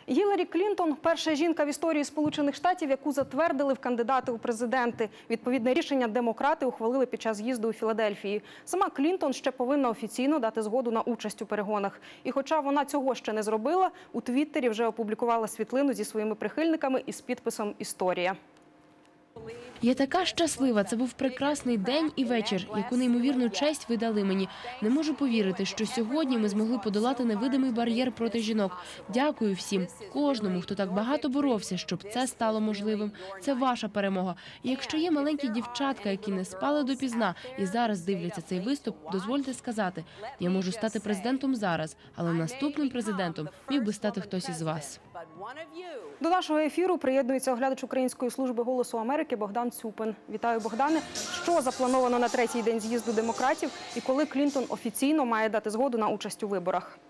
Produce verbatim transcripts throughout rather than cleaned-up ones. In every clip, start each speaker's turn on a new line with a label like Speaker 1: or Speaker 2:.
Speaker 1: Гіларі Клінтон – перша жінка в історії Сполучених Штатів, яку затвердили в кандидати у президенти. Відповідне рішення демократи ухвалили під час з'їзду у Філадельфії. Сама Клінтон ще повинна офіційно дати згоду на участь у перегонах. І хоча вона цього ще не зробила, у Твіттері вже опублікувала світлину зі своїми прихильниками із підписом «Історія».
Speaker 2: Я така щаслива. Це був прекрасний день і вечір. Яку неймовірну честь ви дали мені. Не можу повірити, що сьогодні ми змогли подолати невидимий бар'єр проти жінок. Дякую всім, кожному, хто так багато боровся, щоб це стало можливим. Це ваша перемога. І якщо є маленькі дівчатка, які не спали допізна і зараз дивляться цей виступ, дозвольте сказати, я можу стати президентом зараз, але наступним президентом міг би стати хтось із вас.
Speaker 1: До нашого ефіру приєднується оглядач Української служби «Голосу Америки» Богдан Цюпин. Вітаю, Богдане. Що заплановано на третій день з'їзду демократів і коли Клінтон офіційно має дати згоду на участь у виборах?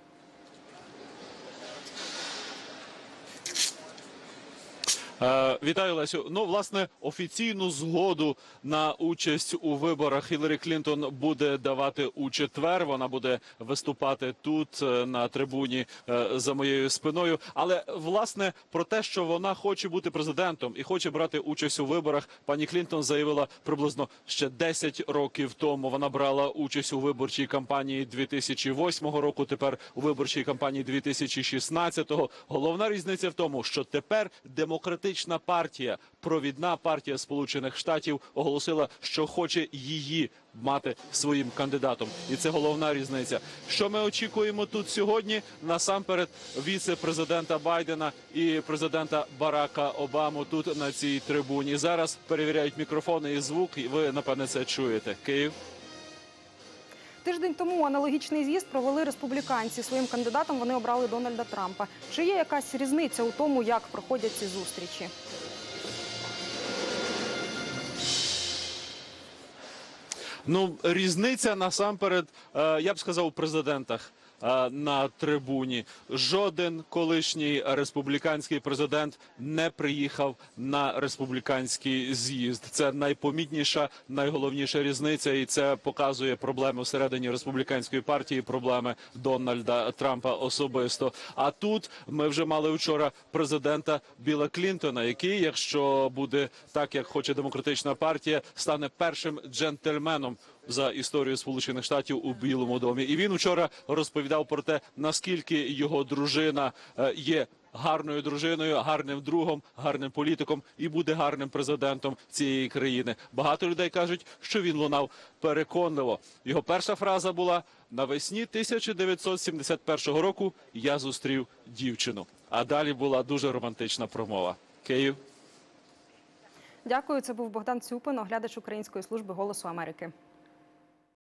Speaker 3: Вітаю, Лесю. Ну, власне, офіційну згоду на участь у виборах Гіларі Клінтон буде давати у четвер. Вона буде виступати тут, на трибуні за моєю спиною. Але, власне, про те, що вона хоче бути президентом і хоче брати участь у виборах, пані Клінтон заявила приблизно ще десять років тому. Вона брала участь у виборчій кампанії дві тисячі восьмого року, тепер у виборчій кампанії дві тисячі шістнадцятого. Головна різниця в тому, що тепер демократична партія, провідна партія Сполучених Штатів оголосила, що хоче її мати своїм кандидатом. І це головна різниця. Що ми очікуємо тут сьогодні? Насамперед, віце-президента Байдена і президента Барака Обаму тут на цій трибуні. Зараз перевіряють мікрофони і звук, і ви, напевне, це чуєте. Київ.
Speaker 1: Тиждень тому аналогічний з'їзд провели республіканці. Своїм кандидатом вони обрали Дональда Трампа. Чи є якась різниця у тому, як проходять ці зустрічі?
Speaker 3: Ну, різниця насамперед, я б сказав, у президентах на трибуні. Жоден колишній республіканський президент не приїхав на республіканський з'їзд. Це найпомітніша, найголовніша різниця, і це показує проблеми всередині республіканської партії, проблеми Дональда Трампа особисто. А тут ми вже мали вчора президента Білла Клінтона, який, якщо буде так, як хоче демократична партія, стане першим джентльменом за історію Сполучених Штатів у Білому домі. І він вчора розповідав про те, наскільки його дружина є гарною дружиною, гарним другом, гарним політиком і буде гарним президентом цієї країни. Багато людей кажуть, що він лунав переконливо. Його перша фраза була: «Навесні тисяча дев'ятсот сімдесят першого року я зустрів дівчину». А далі була дуже романтична промова. Київ.
Speaker 1: Дякую. Це був Богдан Цюпин, оглядач Української служби «Голосу Америки».